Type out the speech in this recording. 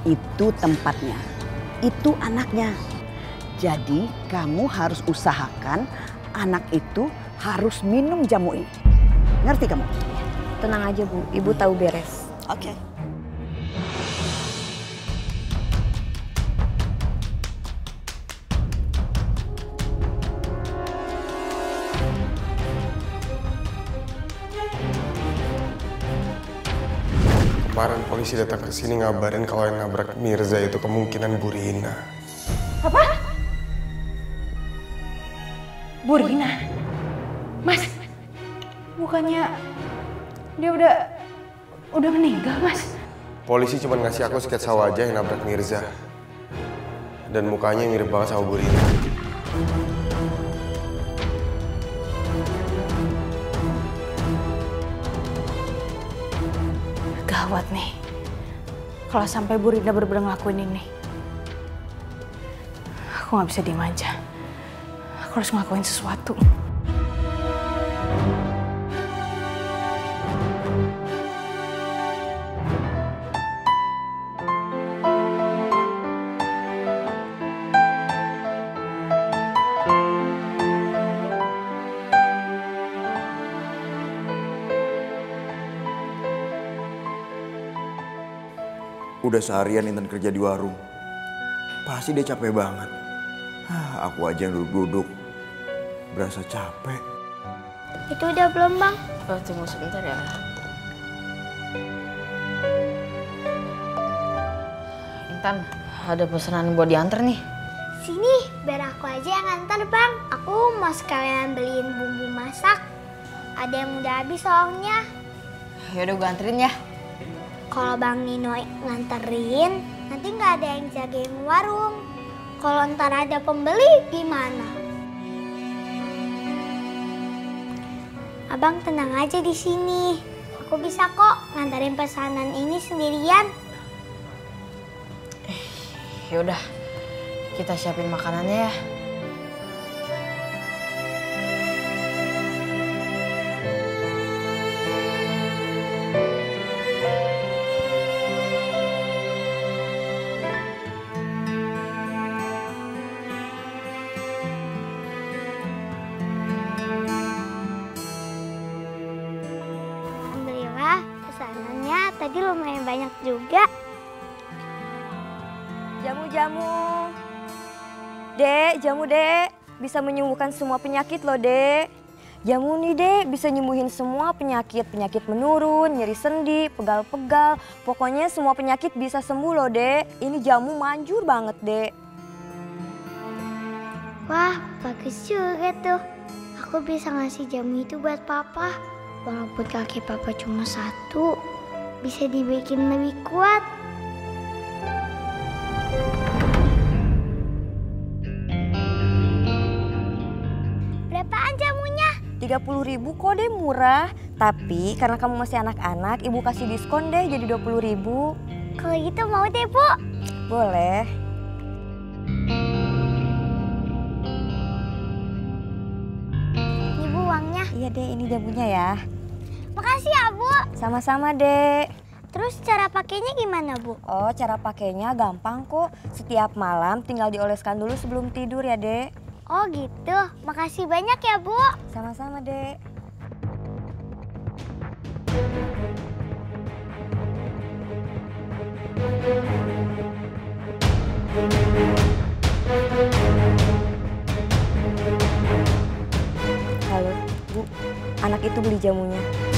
Itu tempatnya, itu anaknya. Jadi kamu harus usahakan anak itu harus minum jamu ini. Ngerti kamu? Tenang aja Bu, Ibu tahu beres. Oke. Kemarin polisi datang ke sini ngabarin kalau yang nabrak Mirza itu kemungkinan Bu Rina. Apa? Bu Rina? Mas, bukannya dia udah meninggal, Mas? Polisi cuma ngasih aku sketsa wajah yang nabrak Mirza. Dan mukanya mirip banget sama Bu Rina. Gawat nih, kalau sampai Bu Rina bener-bener ngelakuin ini. Aku nggak bisa diem aja. Aku harus ngelakuin sesuatu. Udah seharian Intan kerja di warung. Pasti dia capek banget. Aku aja yang duduk-duduk. Berasa capek. Itu udah belum, Bang? Oh, tunggu sebentar ya. Intan, ada pesanan buat diantar nih. Sini, biar aku aja yang nganter, Bang. Aku mau sekalian beliin bumbu masak. Ada yang udah habis soalnya. Yaudah gue anterin ya. Kalau Bang Nino nganterin, nanti nggak ada yang jagain warung. Kalau ntar ada pembeli, gimana? Abang tenang aja di sini. Aku bisa kok nganterin pesanan ini sendirian. Yaudah, kita siapin makanannya ya. Alhamdulillah, pesanannya tadi lumayan banyak juga. Jamu-jamu. Dek, jamu Dek. Bisa menyembuhkan semua penyakit loh Dek. Jamu nih Dek, bisa nyembuhin semua penyakit. Penyakit menurun, nyeri sendi, pegal-pegal. Pokoknya semua penyakit bisa sembuh loh Dek. Ini jamu manjur banget Dek. Wah, bagus juga tuh. Aku bisa ngasih jamu itu buat Papa. Walaupun kaki Papa cuma satu, bisa dibikin lebih kuat. Berapaan jamunya? 30.000 kok Dek, murah. Tapi karena kamu masih anak-anak, Ibu kasih diskon deh jadi 20.000. Kalau gitu mau deh, Bu. Boleh. Ini Bu uangnya. Iya Dek, ini jamunya ya. Makasih ya, Bu. Sama-sama Dek. Terus cara pakainya gimana, Bu? Oh, cara pakainya gampang kok. Setiap malam tinggal dioleskan dulu sebelum tidur ya, Dek. Oh gitu. Makasih banyak ya, Bu. Sama-sama, Dek. Halo, Bu. Anak itu beli jamunya.